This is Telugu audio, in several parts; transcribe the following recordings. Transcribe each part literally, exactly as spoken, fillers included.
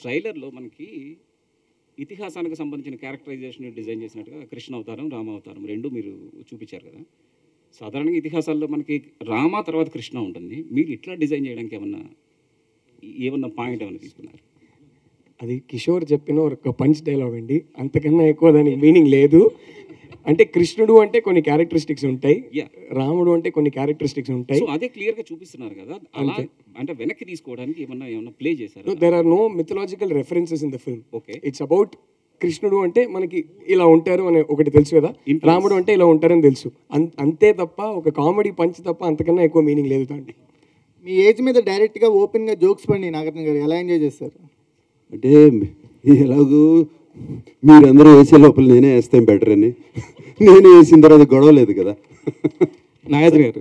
ట్రైలర్లో మనకి ఇతిహాసానికి సంబంధించిన క్యారెక్టరైజేషన్ డిజైన్ చేసినట్టుగా కృష్ణ అవతారం రామ అవతారం రెండు మీరు చూపించారు కదా. సాధారణంగా ఇతిహాసాల్లో మనకి రామ తర్వాత కృష్ణ ఉంటుంది. మీరు ఇట్లా డిజైన్ చేయడానికి ఏమన్నా ఏమన్నా పాయింట్ ఏమన్నా తీసుకున్నారు? అది కిషోర్ చెప్పిన ఒక పంచ్ డైలాగ్ అండి, అంతకన్నా ఎక్కువ దానికి మీనింగ్ లేదు. అంటే కృష్ణుడు అంటే కొన్ని క్యారెక్టరిస్టిక్స్ ఉంటాయి, రాముడు అంటే కొన్ని క్యారెక్టరిస్టిక్స్ ఉంటాయి. అదే క్లియర్గా చూపిస్తున్నారు కదా. అలా అంటే వెనక్కి తీసుకోవడానికి ఏమన్నా ఏమన్నా ప్లే చేశారు? There are no mythological references in the film. Okay, it's about కృష్ణుడు అంటే మనకి ఇలా ఉంటారు అని ఒకటి తెలుసు కదా, రాముడు అంటే ఇలా ఉంటారని తెలుసు, అంతే తప్ప ఒక కామెడీ పంచ్ తప్ప అంతకన్నా ఎక్కువ మీనింగ్ లేదు దాంట్లో. మీ ఏజ్ మీద డైరెక్ట్గా ఓపెన్గా జోక్స్ పడి నాగార్జున గారు ఎలా ఎంజాయ్ చేస్తారు? అంటే ఎలాగూ మీరందరూ వేసే లోపల నేనే వేస్తాం బెటర్ అని, నేనే వేసిన తర్వాత గొడవ లేదు కదా. నాగార్జున గారు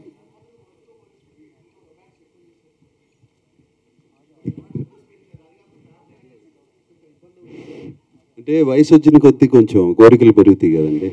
అంటే వయసు వచ్చిన కొద్దీ కొంచెం కోరికలు పెరుగుతాయి కదండి.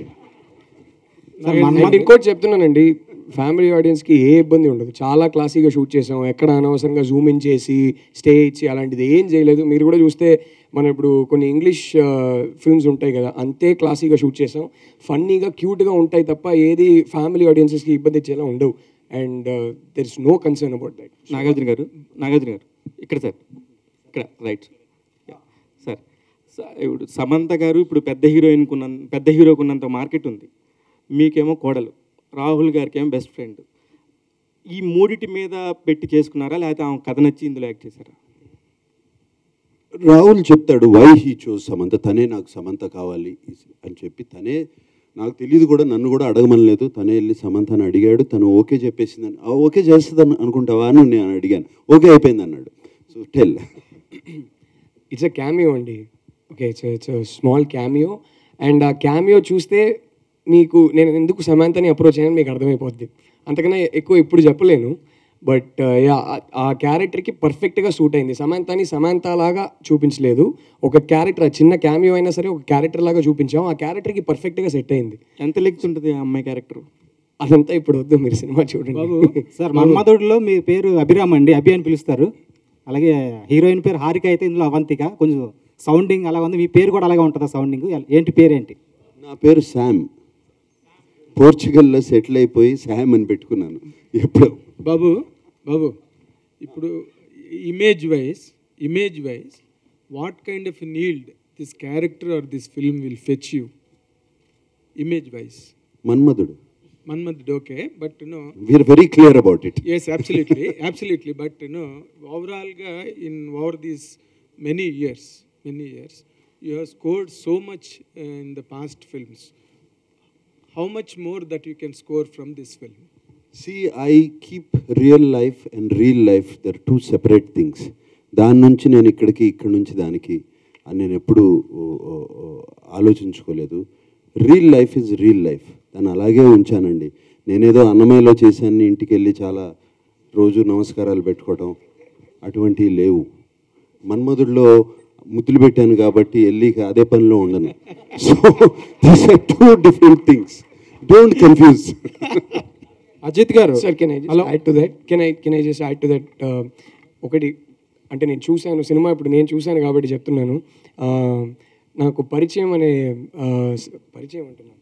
ఇంకోటి చెప్తున్నానండి, ఫ్యామిలీ ఆడియన్స్కి ఏ ఇబ్బంది ఉండదు. చాలా క్లాసీగా షూట్ చేసాం, ఎక్కడ అనవసరంగా జూమ్ ఇన్ చేసి స్టే ఇచ్చి అలాంటిది ఏం చేయలేదు. మీరు కూడా చూస్తే మనం ఇప్పుడు కొన్ని ఇంగ్లీష్ ఫిల్మ్స్ ఉంటాయి కదా, అంతే క్లాసీగా షూట్ చేసాం. ఫన్నీగా క్యూట్గా ఉంటాయి తప్ప ఏది ఫ్యామిలీ ఆడియన్సెస్కి ఇబ్బంది ఇచ్చేలా ఉండవు. And there is no concern about that. Nagarjuna garu Nagarjuna గారు ఇక్కడ సార్, ఇక్కడ రైట్ సార్. ఇప్పుడు సమంత గారు ఇప్పుడు పెద్ద హీరోయిన్కి ఉన్న పెద్ద హీరోకి ఉన్నంత మార్కెట్ ఉంది, మీకేమో కోడలు, రాహుల్ గారికి ఏమో బెస్ట్ ఫ్రెండ్. ఈ మూడిటి మీద పెట్టి చేసుకున్నారా, లేకపోతే ఆమె కథ నచ్చి ఇందులో యాక్ట్ చేశారా? రాహుల్ చెప్తాడు వై హీ చోజ్ సమంత, తనే నాకు సమంత కావాలి అని చెప్పి, తనే నాకు తెలియదు కూడా, నన్ను కూడా అడగమనలేదు, తనే వెళ్ళి సమంతని అడిగాడు, తను ఓకే చెప్పేసిందని. ఓకే చేస్తుందని అనుకుంటావా అని నేను అడిగాను, ఓకే అయిపోయింది అన్నాడు. So tell. It's a cameo అండి. Okay, it's it's small cameo. And ఆ క్యామియో చూస్తే మీకు నేను ఎందుకు సమంతని అప్రోచ్ అయ్యాను మీకు అర్థమైపోద్ది. అంతకన్నా ఎక్కువ ఇప్పుడు చెప్పలేను. బట్ యా, ఆ క్యారెక్టర్కి పర్ఫెక్ట్గా సూట్ అయింది. సమంతని సమంత లాగా చూపించలేదు, ఒక క్యారెక్టర్, చిన్న క్యామియో అయినా సరే ఒక క్యారెక్టర్ లాగా చూపించాం. ఆ క్యారెక్టర్కి పర్ఫెక్ట్గా సెట్ అయింది. ఎంత లెగ్స్ ఉంటుంది ఆ అమ్మాయి క్యారెక్టర్? అదంతా ఇప్పుడు వద్దు, మీరు సినిమా చూడండి. బాబు సార్, మన్మధుడులో మీ పేరు అభిరామ్ అండి, అభి అని పిలుస్తారు. అలాగే హీరోయిన్ పేరు హారిక, అయితే ఇందులో అవంతిక. కొంచెం సౌండింగ్ అలా ఉంది, మీ పేరు కూడా అలాగే ఉంటుందా సౌండింగ్? ఏంటి పేరు ఏంటి? నా పేరు శామ్, పోర్చుగల్లో సెటిల్ అయిపోయి శామ్ అని పెట్టుకున్నాను ఎప్పుడు. బాబు బాబు ఇప్పుడు image wise image wise what kind of need this character or this film will fetch you image wise? Manmadhudu. Manmadhudu, okay. But you know we are very clear about it. Yes, absolutely, absolutely. But you know, overall ga in over these many years, many years, you have scored so much uh, in the past films. How much more that you can score from this film? See, I keep real life and real life, they're two separate things. దాని నుంచి నేను ఇక్కడికి, ఇక్కడి నుంచి దానికి అని నేను ఎప్పుడూ ఆలోచించుకోలేదు. Real life is real life, దాన్ని అలాగే ఉంచానండి. నేనేదో అన్నమయ్యలో చేశాను, ఇంటికి వెళ్ళి చాలా రోజు నమస్కారాలు పెట్టుకోవటం అటువంటివి లేవు. మన్మధుడిలో ముద్దులు పెట్టాను కాబట్టి వెళ్ళి అదే పనిలో ఉండను. So these are two different things, don't confuse. Ajith garu, sir can I add to that can I can I just add to that ఒకటి, అంటే నేను చూశాను సినిమా, ఇప్పుడు నేను చూశాను కాబట్టి చెప్తున్నాను. నాకు పరిచయం అనే పరిచయం అంటున్నాను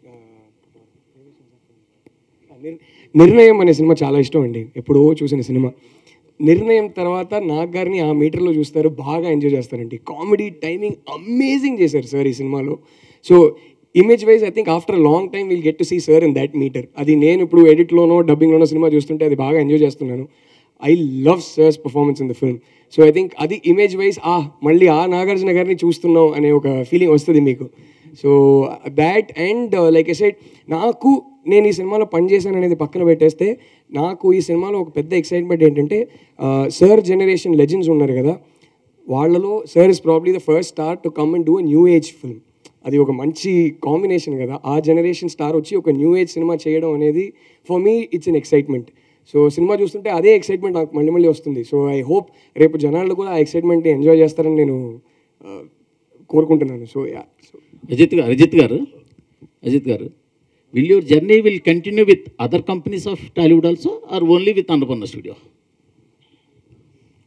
నిర్ణయం అనే సినిమా చాలా ఇష్టం అండి, ఎప్పుడో చూసిన సినిమా. నిర్ణయం తర్వాత నాగ్ గారిని ఆ మీటర్లో చూస్తారు, బాగా ఎంజాయ్ చేస్తారండి. కామెడీ టైమింగ్ అమేజింగ్ చేశారు సార్ ఈ సినిమాలో. So image wise I think after long time will get to see sir in that meter. అది నేను ఇప్పుడు ఎడిట్లోనో డబ్బింగ్లోనో సినిమా చూస్తుంటే అది బాగా ఎంజాయ్ చేస్తున్నాను. I love sir's performance in the film. So I think అది ఇమేజ్ వైజ్ ఆ మళ్ళీ ఆ నాగార్జున గారిని చూస్తున్నాం అనే ఒక ఫీలింగ్ వస్తుంది మీకు. So that and like I said, నాకు నేను ఈ సినిమాలో పనిచేశాను అనేది పక్కన పెట్టేస్తే, నాకు ఈ సినిమాలో ఒక పెద్ద ఎక్సైట్మెంట్ ఏంటంటే, సర్ జనరేషన్ లెజెండ్స్ ఉన్నారు కదా, వాళ్ళలో sir is probably the first star to come and do a new age film. అది ఒక మంచి కాంబినేషన్ కదా, ఆ జనరేషన్ స్టార్ వచ్చి ఒక న్యూ ఏజ్ సినిమా చేయడం అనేది for me it's an excitement. So సినిమా చూస్తుంటే అదే ఎక్సైట్మెంట్ నాకు మళ్ళీ మళ్ళీ వస్తుంది. సో ఐ హోప్ రేపు జనాలు కూడా ఆ ఎక్సైట్మెంట్ని ఎంజాయ్ చేస్తారని నేను కోరుకుంటున్నాను. So yeah. So Ajit garu Ajith garu Ajith garu will your journey will continue with other companies of Tollywood also or only with Annapurna studio?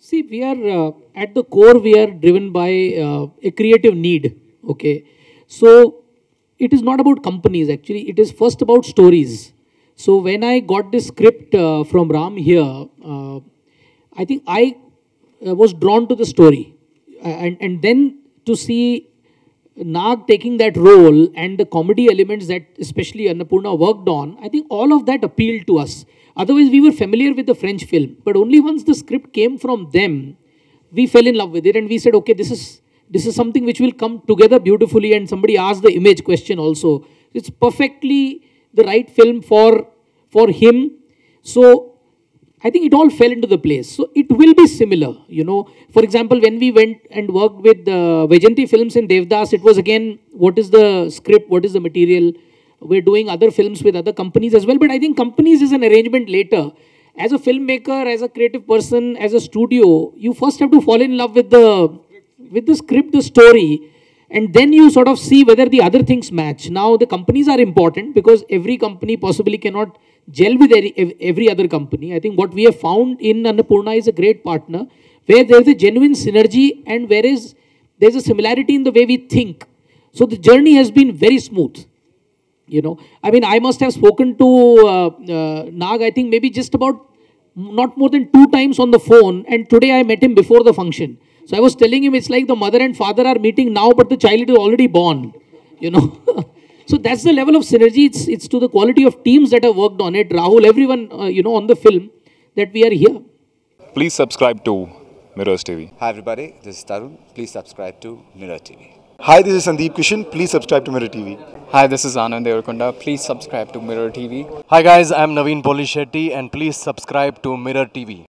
See, we are uh, at the core, we are driven by uh, a creative need. Okay, so it is not about companies actually. It is first about stories. So when I got this script uh, from Ram here, uh, I think I uh, was drawn to the story, uh, and and then to see Nag taking that role and the comedy elements that especially Annapurna worked on, I think all of that appealed to us. Otherwise, we were familiar with the French film, but only once the script came from them, we fell in love with it and we said, okay, this is this is something which will come together beautifully. And somebody asked the image question also. It's perfectly the right film for for him. So I think it all fell into the place. So it will be similar, you know. For example, when we went and worked with uh, Vajanti Films in Devdas, it was again, what is the script, what is the material? We're doing other films with other companies as well. But I think companies is an arrangement later. As a filmmaker, as a creative person, as a studio, you first have to fall in love with the, with the script, the story. And then you sort of see whether the other things match. Now, the companies are important because every company possibly cannot gel with every, every other company. I think what we have found in Annapurna is a great partner where there is a genuine synergy and whereas there is a similarity in the way we think. So the journey has been very smooth. You know, I mean, I must have spoken to uh, uh, Nag, I think maybe just about not more than two times on the phone. And today I met him before the function. So I was telling him it's like the mother and father are meeting now, but the child is already born, you know. So that's the level of synergy. It's, it's to the quality of teams that have worked on it. Rahul, everyone, uh, you know, on the film that we are here. Please subscribe to Mirrors T V. Hi everybody, this is Tarun. Please subscribe to Mirror T V. Hi, this is Sandeep Kishan. Please subscribe to Mirror T V. Hi, this is Anand Devarakonda. Please subscribe to Mirror T V. Hi guys, I'm Naveen Polishetty and please subscribe to Mirror T V.